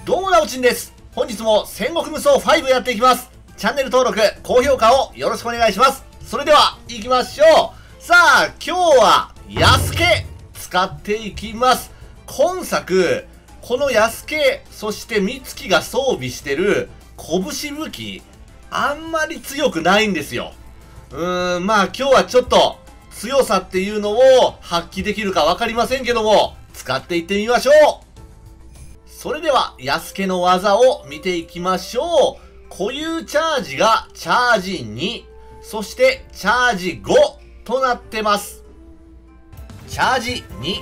どうもなおちんです。本日も戦国無双5やっていきます。チャンネル登録、高評価をよろしくお願いします。それでは、行きましょう。さあ、今日は、ヤスケ使っていきます。今作、このヤスケ、そして美月が装備してる拳武器、あんまり強くないんですよ。まあ今日はちょっと、強さっていうのを発揮できるかわかりませんけども、使っていってみましょう。それでは、ヤスケの技を見ていきましょう。固有チャージがチャージ2、そしてチャージ5となってます。チャージ2。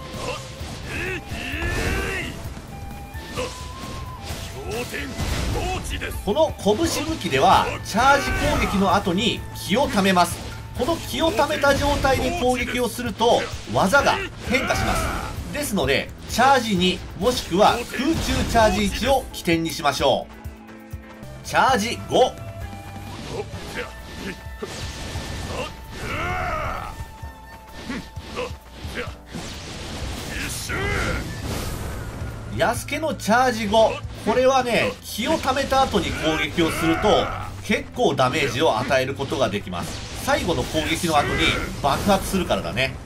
この拳武器では、チャージ攻撃の後に気を溜めます。この気を溜めた状態で攻撃をすると、技が変化します。ですので、チャージ2、もしくは空中チャージ1を起点にしましょう。チャージ5。ヤスケのチャージ5。これはね、気を溜めた後に攻撃をすると、結構ダメージを与えることができます。最後の攻撃の後に爆発するからだね。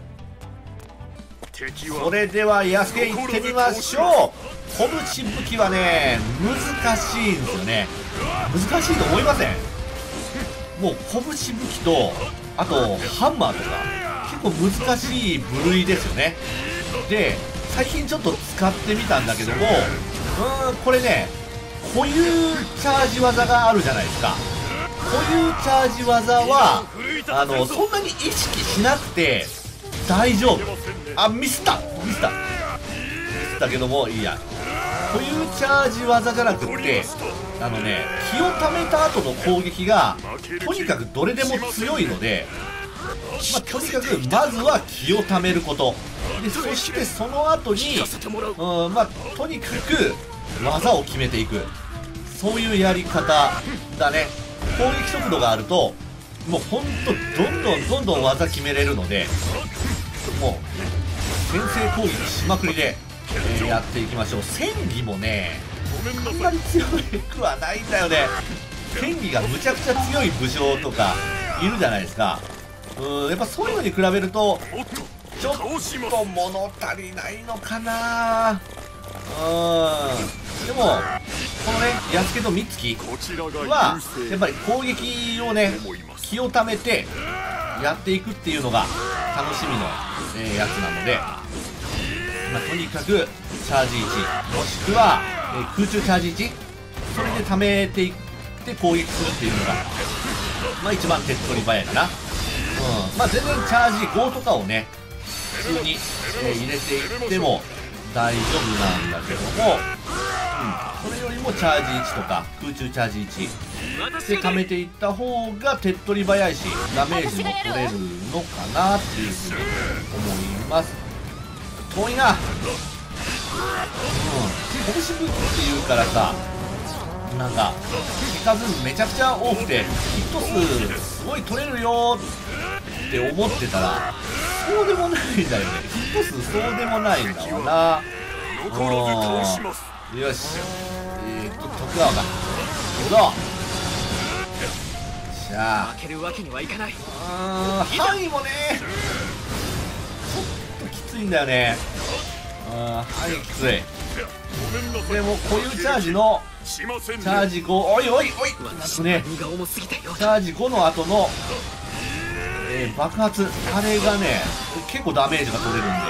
それではヤスケ行ってみましょう。拳武器はね、難しいんですよね。難しいと思いません？もう拳武器と、あとハンマーとか、結構難しい部類ですよね。で、最近ちょっと使ってみたんだけども、これね、固有チャージ技があるじゃないですか。固有チャージ技は、そんなに意識しなくて大丈夫。あ、ミスったけども、いいや。固有チャージ技じゃなくって、気を溜めた後の攻撃が、とにかくどれでも強いので、とにかく、まずは気を溜めること。で、そしてその後に、とにかく、技を決めていく。そういうやり方だね。攻撃速度があると、もうほんと、どんどん技決めれるので、もう、先制攻撃しまくりで、やっていきましょう。戦技もね、あんまり強くはないんだよね。戦技がむちゃくちゃ強い武将とかいるじゃないですか。やっぱそういうのに比べるとちょっと物足りないのかな。でもこのね、ヤスケと美月はやっぱり攻撃をね、気を溜めてやっていくっていうのが楽しみの、やつなので、とにかくチャージ1、もしくは、空中チャージ1、それで溜めていって攻撃するっていうのが、一番手っ取り早いかな。全然チャージ5とかをね、普通に、入れていっても大丈夫なんだけども、それよりもチャージ1とか空中チャージ1で溜めていった方が手っ取り早いし、ダメージも取れるのかなっていうふうに思います。遠いな。拳武器っていうからさ、なんか手数めちゃくちゃ多くてヒット数すごい取れるよって思ってたら、そうでもないんだよね。ヒット数そうでもないんだわな。よし、徳川が行くぞ。じゃあ範囲もね、ちょっときついんだよね。範囲きつい。でも固有チャージのチャージ5、おいね、チャージ5の後の、爆発、あれがね、結構ダメージが取れるんで、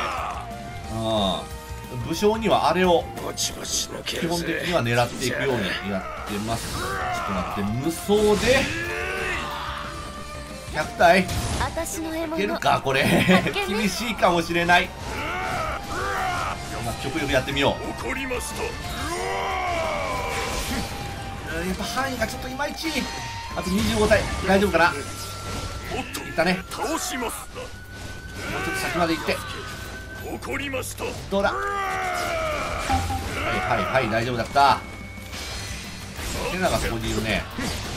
武将にはあれを基本的には狙っていくようにやってます。ちょっと待って、無双で100体いけるかこれ。厳しいかもしれない。極力やってみよう。やっぱ範囲がちょっといまいち。あと25体大丈夫かな。いったね。もうちょっと先まで行って、どうだ。はい大丈夫だった。ヘナがそこにいるね。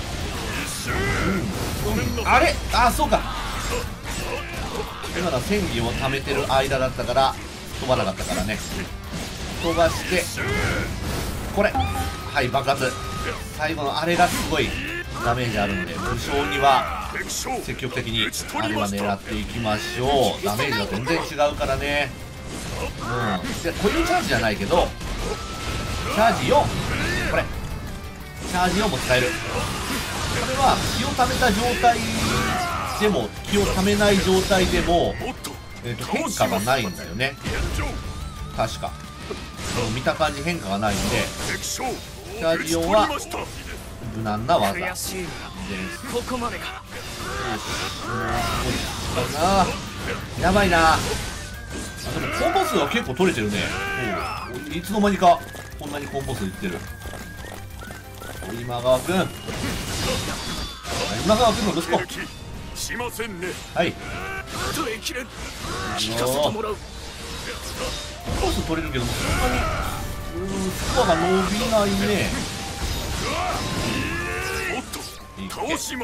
あれ、そうか。今の戦技を貯めてる間だったから飛ばなかったからね。飛ばしてこれ、はい、爆発。最後のあれがすごいダメージあるので、武将には積極的にあれは狙っていきましょう。ダメージが全然違うからね。で固有チャージじゃないけど、チャージ4、これチャージ4も使える。これは気をためた状態でも気をためない状態でも、変化がないんだよね、確か。見た感じ変化がないんで、チャージ4は無難な技です。 ここまでか。 よし、もう少しかな。やばいな。でもコンボ数は結構取れてるね。いつの間にかこんなにコンボ数いってる。今川くん、今川くんの息子。はい、コース取れるけども、そんなにスコアが伸びないね。いいよし、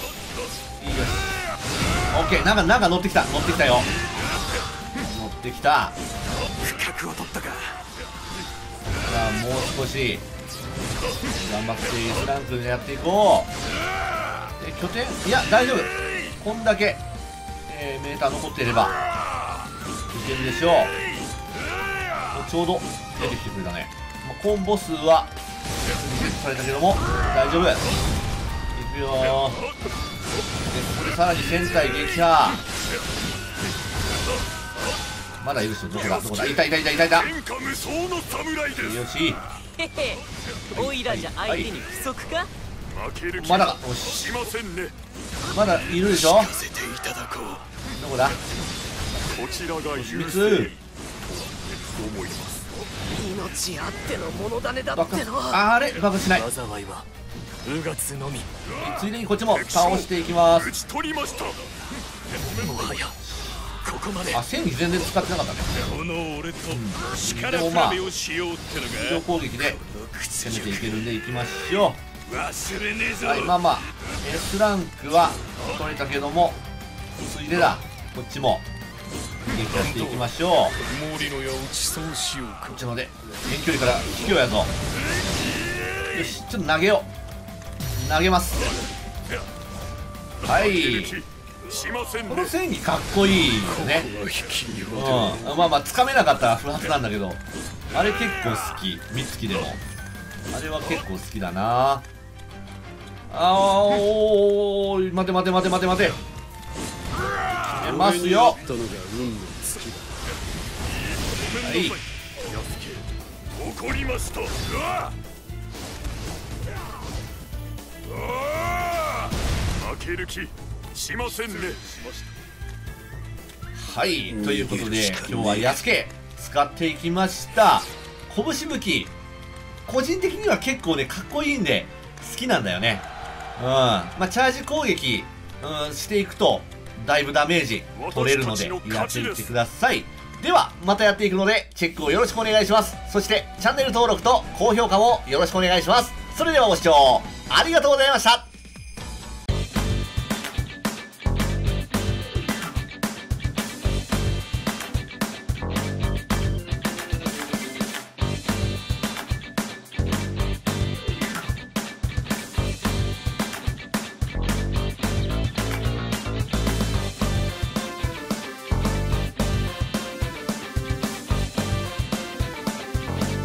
オッケー。なんか乗ってきたよ。乗ってきた。 角を取ったか。 さあもう少し頑張って S ランクでやっていこう。拠点、いや大丈夫。こんだけ、メーター残っていればいけるでしょう。ちょうど出てきてくれたね。コンボ数はリセットされたけども大丈夫。いくよー。でここでさらに1000体撃破。まだいる人、どこだ。いた。よし、 オイラじゃ相手に不足か。 まだか。よし、まだいるでしょ。どこだ。秘密。 命あってのものだねだっての。 あれ爆しない。ついでにこっちも倒していきます。 もはやここまで。 あ、戦技全然使ってなかったね。でもまあ非常攻撃で攻めていけるんでいきましょう。はい、まあ S ランクは取れたけども、ついでだこっちも撃破していきましょう。こっちまで遠距離から卑怯やぞ。よし、ちょっと投げよう。投げます。はい、この戦技かっこいいよね。つかめなかったら不発なんだけど、あれ結構好き。美月でもあれは結構好きだな。おー、待て。決めますよ。はい、はい、ということで今日は安家使っていきました。拳武器、個人的には結構ねかっこいいんで好きなんだよね。チャージ攻撃、していくとだいぶダメージ取れるのでやっていってください。ではまたやっていくのでチェックをよろしくお願いします。そしてチャンネル登録と高評価もよろしくお願いします。それではご視聴ありがとうございました。